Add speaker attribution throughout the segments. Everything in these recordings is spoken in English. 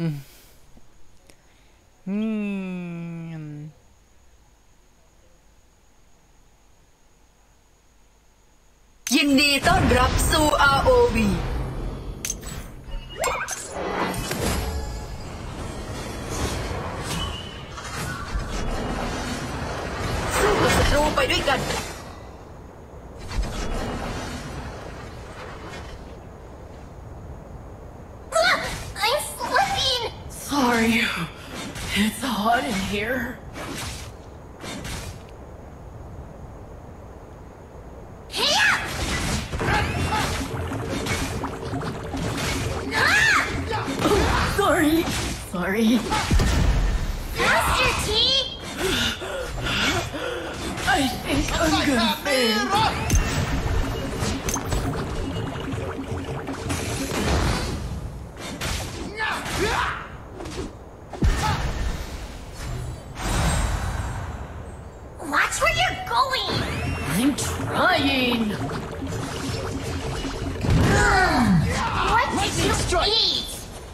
Speaker 1: อืม
Speaker 2: ยินดีต้อนรับสู่ ROV สู้กับศัตรูไปด้วยกัน
Speaker 3: I'm slipping!
Speaker 4: Sorry. It's hot in here. Sorry. Sorry.
Speaker 3: Faster, T!
Speaker 4: I think I'm gonna faint.
Speaker 3: Watch where you're going!
Speaker 4: I'm trying.
Speaker 3: What did you eat?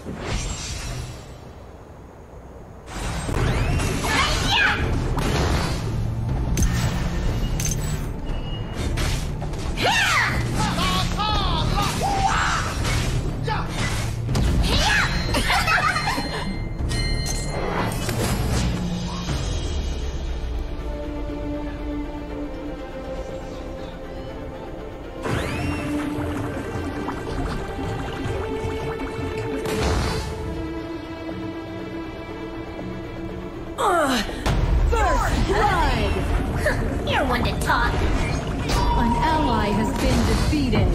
Speaker 3: You're one to talk.
Speaker 5: An ally has been defeated.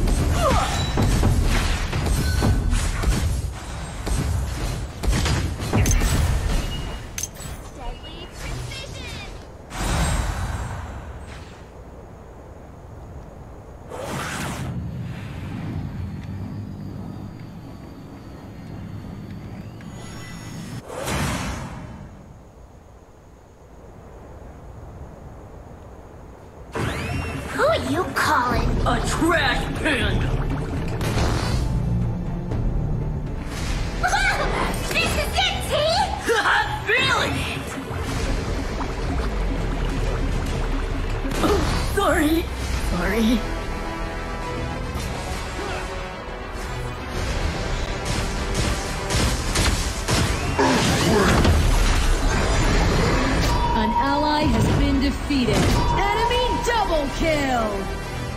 Speaker 3: Deadly precision! Who you calling?
Speaker 4: A trash panda.
Speaker 3: This is it, T!
Speaker 4: I'm feeling it. Oh, sorry. Sorry.
Speaker 5: An ally has been defeated. Enemy double kill!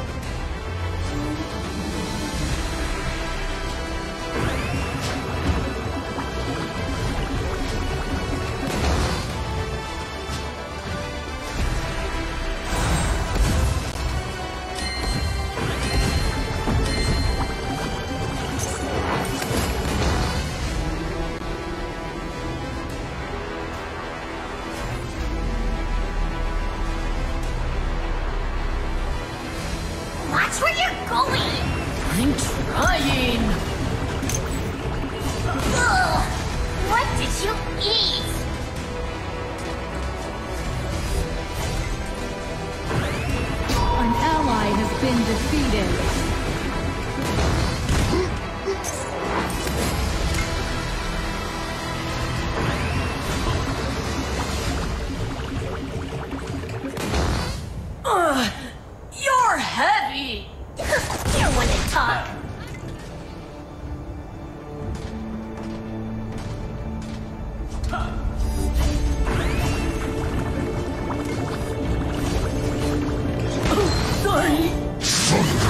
Speaker 3: Watch where you're going!
Speaker 4: I'm trying.
Speaker 3: Ugh. What did you eat?
Speaker 5: An ally has been defeated.
Speaker 4: You're heavy.
Speaker 3: You're one to talk.
Speaker 4: Sorry.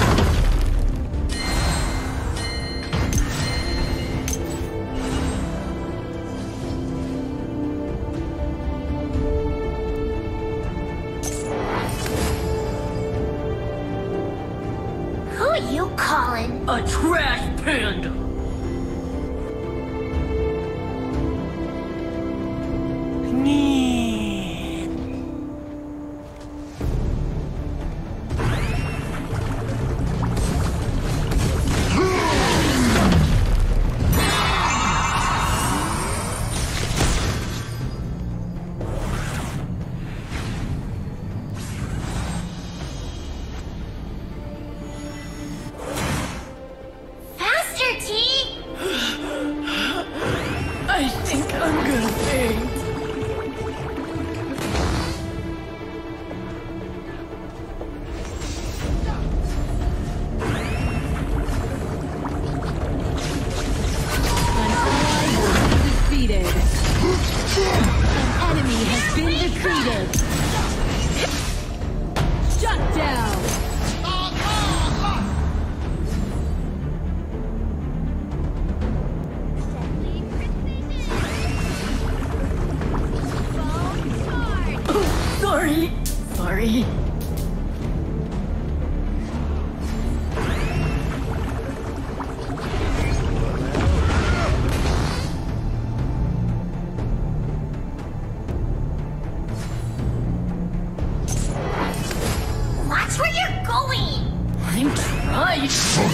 Speaker 3: Who you calling?
Speaker 4: A trash panda.
Speaker 3: Faster, T!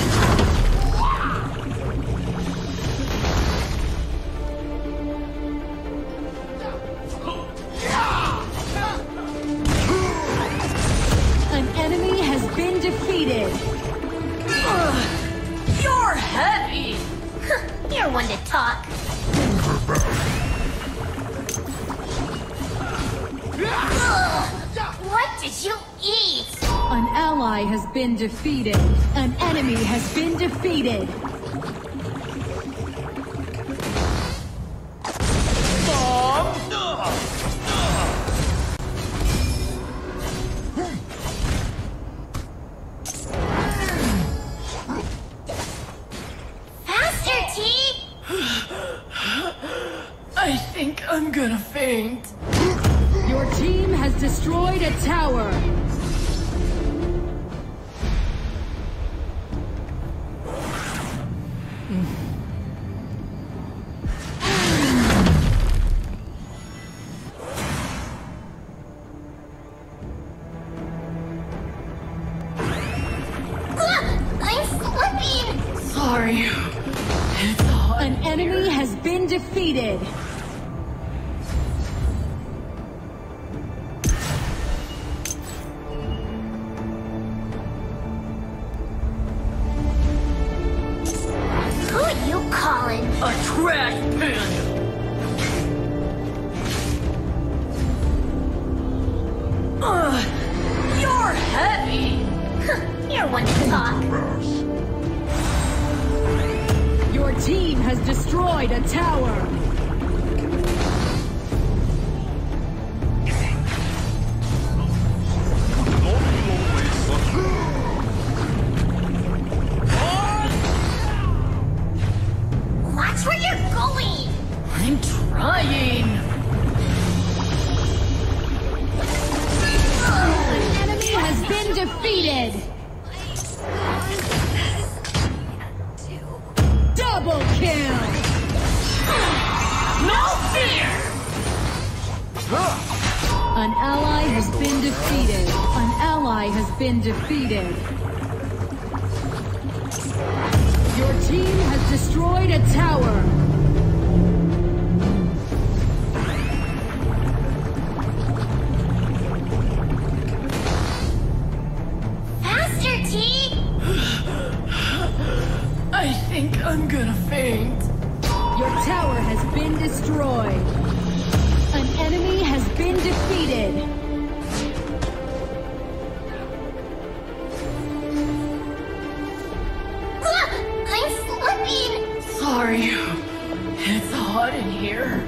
Speaker 5: An enemy has been defeated.
Speaker 4: You're heavy!
Speaker 3: You're one to talk. Ugh, what did you eat?
Speaker 5: An ally has been defeated. An enemy has been defeated.
Speaker 3: Faster, T!
Speaker 4: I think I'm gonna faint.
Speaker 5: Your team has destroyed a tower.
Speaker 3: I'm slipping!
Speaker 4: Sorry. It's hot.
Speaker 5: An enemy has been defeated.
Speaker 3: Who are you calling?
Speaker 4: A trash panda! You're heavy!
Speaker 3: You're one to talk.
Speaker 5: Your team has destroyed a tower.
Speaker 3: Watch where you're going!
Speaker 4: I'm trying!
Speaker 5: An enemy has been defeated. Double kill.
Speaker 4: No fear!
Speaker 5: An ally has been defeated. An ally has been defeated. Your team has destroyed a tower.
Speaker 3: Faster, T!
Speaker 4: I think I'm gonna faint.
Speaker 5: Your tower has been destroyed. An enemy has been defeated.
Speaker 3: I'm slipping!
Speaker 4: Sorry. It's hot in here.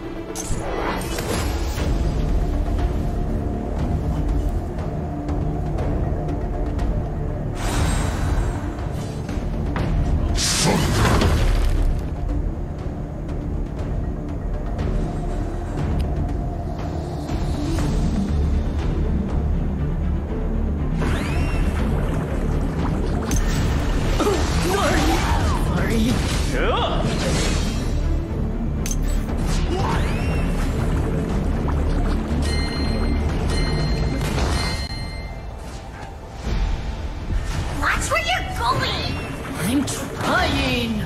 Speaker 4: Sorry.
Speaker 3: Watch where you're going!
Speaker 4: I'm trying.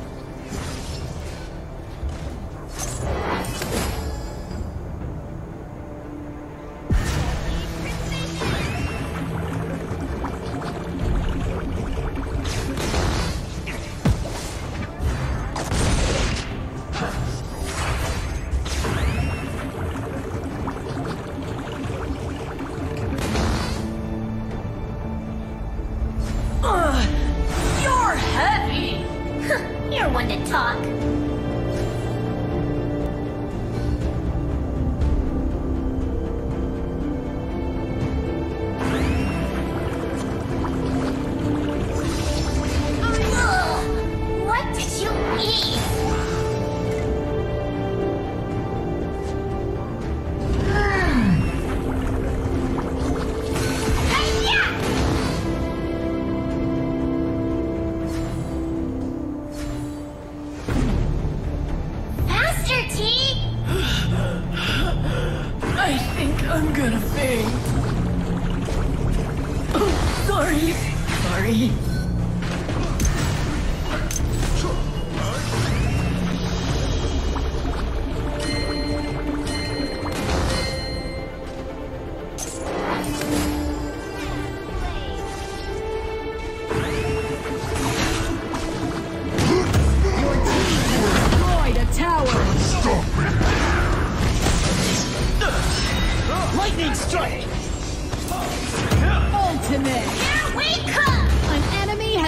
Speaker 4: You're heavy.
Speaker 3: You're one to talk. Ugh, what did you eat? Hi-ya!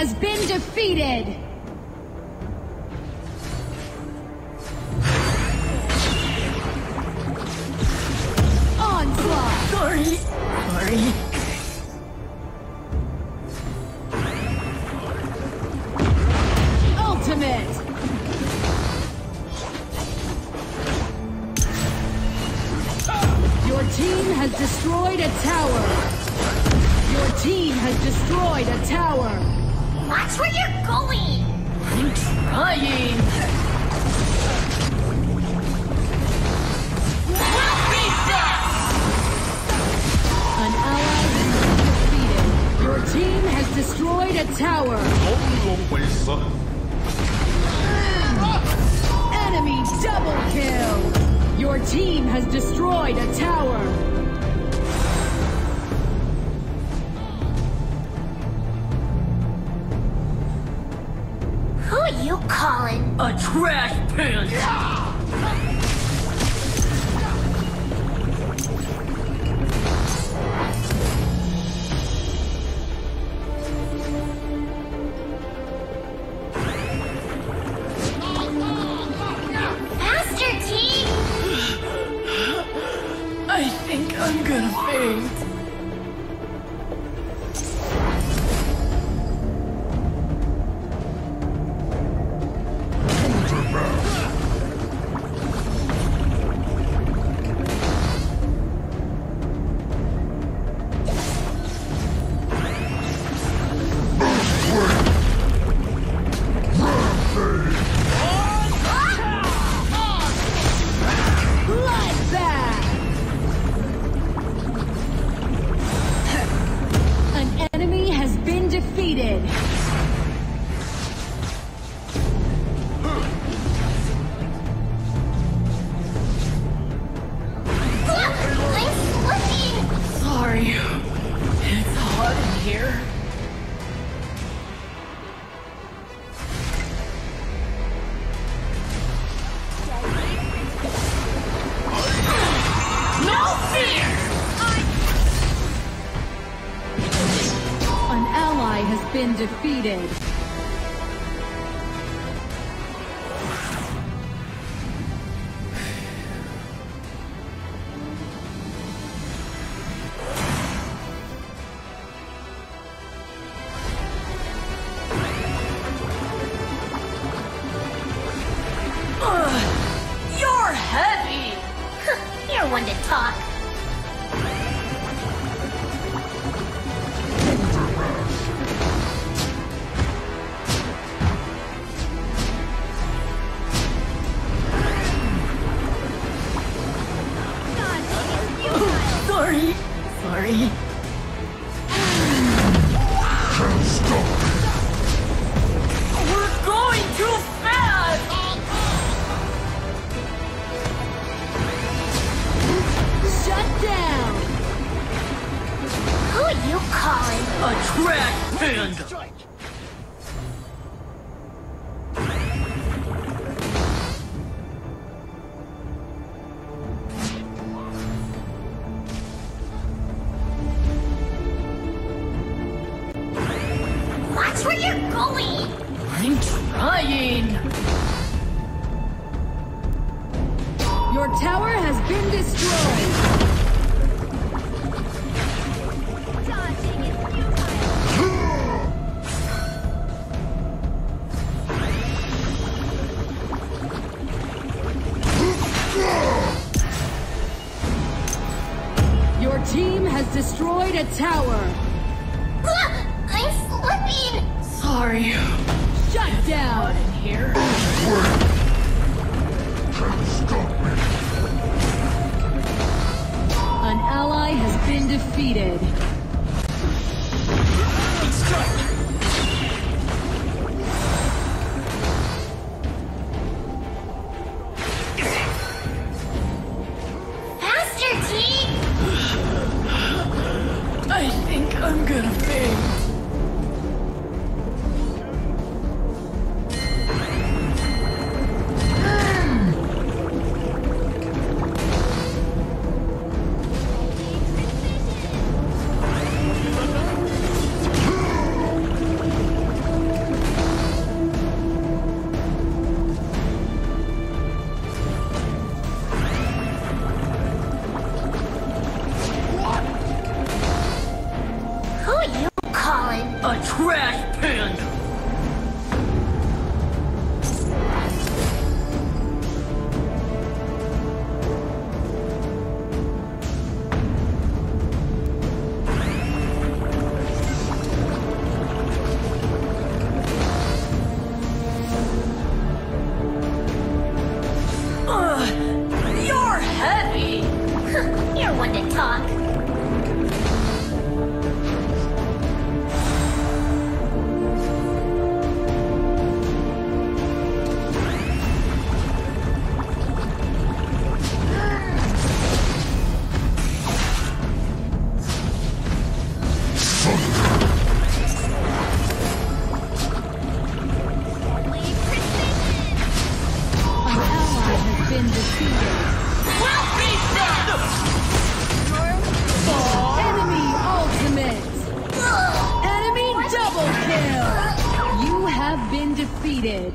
Speaker 5: has been defeated! Onslaught!
Speaker 4: Sorry.
Speaker 5: Ultimate! Your team has destroyed a tower! Your team has destroyed a tower!
Speaker 3: Watch where you're going!
Speaker 4: I'm trying.
Speaker 5: An ally has been defeated. Your team has destroyed a tower. Enemy double kill. Your team has destroyed a tower.
Speaker 3: Who you calling?
Speaker 4: A trash panda.
Speaker 3: Faster, T!
Speaker 4: I think I'm gonna faint.
Speaker 5: Bloodbath! An enemy has been defeated.
Speaker 3: I'm slipping!
Speaker 4: Sorry. It's hot in here. No fear!
Speaker 5: An ally has been defeated.
Speaker 4: You're heavy!
Speaker 3: You're one to talk.
Speaker 4: Sorry. We're going too fast!
Speaker 5: Shut down!
Speaker 3: Who you calling?
Speaker 4: A trash panda!
Speaker 3: Watch where you're going!
Speaker 4: I'm trying!
Speaker 5: Your tower has been destroyed. Your team has destroyed a tower.
Speaker 3: I'm slipping!
Speaker 4: Sorry.
Speaker 5: Shut down.
Speaker 4: Hot in here.
Speaker 5: An ally has been defeated.
Speaker 3: Faster, T!
Speaker 4: I think I'm gonna faint.
Speaker 5: have been defeated.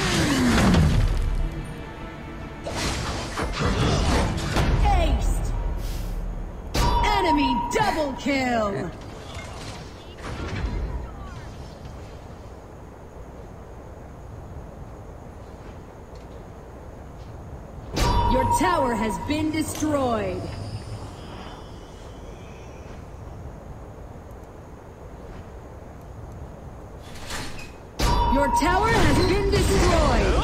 Speaker 5: Aced! Enemy double kill! Your tower has been destroyed. Your tower has been destroyed.